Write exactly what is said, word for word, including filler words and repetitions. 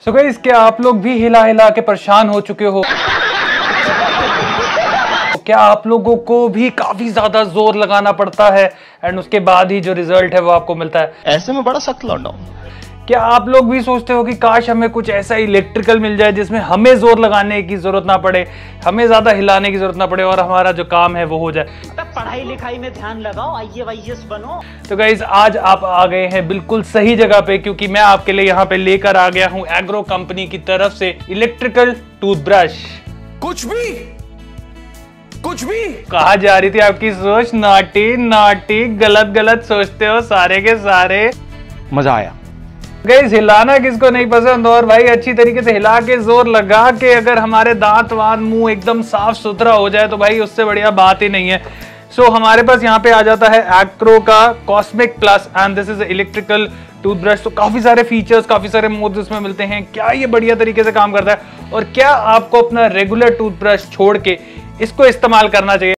So guys, क्या आप लोग भी हिला हिला के परेशान हो चुके हो? क्या आप लोगों को भी काफी ज्यादा जोर लगाना पड़ता है एंड उसके बाद ही जो रिजल्ट है वो आपको मिलता है? ऐसे में बड़ा सख्त लौंडा हूं। क्या आप लोग भी सोचते हो कि काश हमें कुछ ऐसा इलेक्ट्रिकल मिल जाए जिसमें हमें जोर लगाने की जरूरत ना पड़े, हमें ज्यादा हिलाने की जरूरत ना पड़े और हमारा जो काम है वो हो जाए? पढ़ाई लिखाई में ध्यान लगाओ, आई ए वाई एस बनो। तो गाइस, आज आप आ गए हैं बिल्कुल सही जगह पे, क्योंकि मैं आपके लिए यहाँ पे लेकर आ गया हूँ एग्रो कंपनी की तरफ से इलेक्ट्रिकल टूथब्रश। कुछ भी कुछ भी कहा जा रही थी आपकी सोच नाटी नाटी, गलत गलत सोचते हो सारे के सारे। मजा आया। गाइस, हिलाना किसको नहीं पसंद, और भाई अच्छी तरीके से हिला के जोर लगा के अगर हमारे दांत वांत मुंह एकदम साफ सुथरा हो जाए तो भाई उससे बढ़िया बात ही नहीं है। सो so, हमारे पास यहाँ पे आ जाता है एक्रो का cosmic plus and this is electrical toothbrush. तो काफी सारे फीचर्स, काफी सारे मोड्स इसमें मिलते हैं। क्या ये बढ़िया तरीके से काम करता है और क्या आपको अपना रेगुलर टूथब्रश छोड़ के इसको इस्तेमाल करना चाहिए?